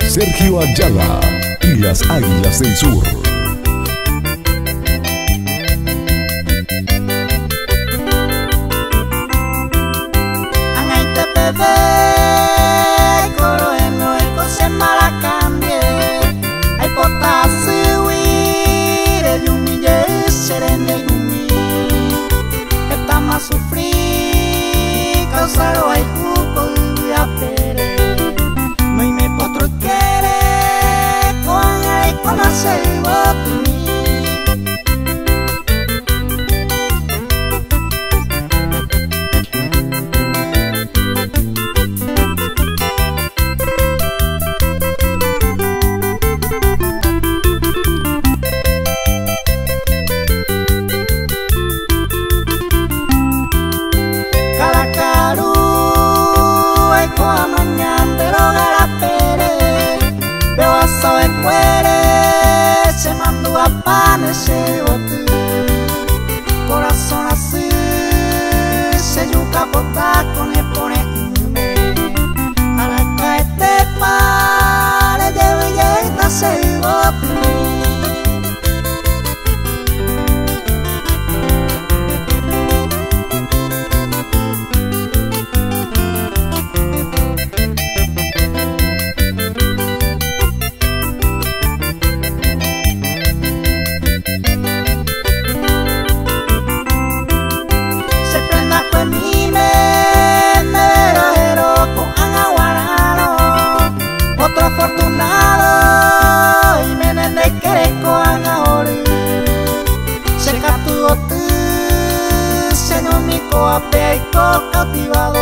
Sergio Ayala y las Águilas del Sur. Sufrir, causar o hay cuco y apere. No hay me potro quiere con hacer bote. Se mandó a pan ese bote, corazón así, se yuca bota con el pone a la caete pare de belleza se bote. Afortunado y me de querer con ahora se capturó tu se no mi coape y co cautivado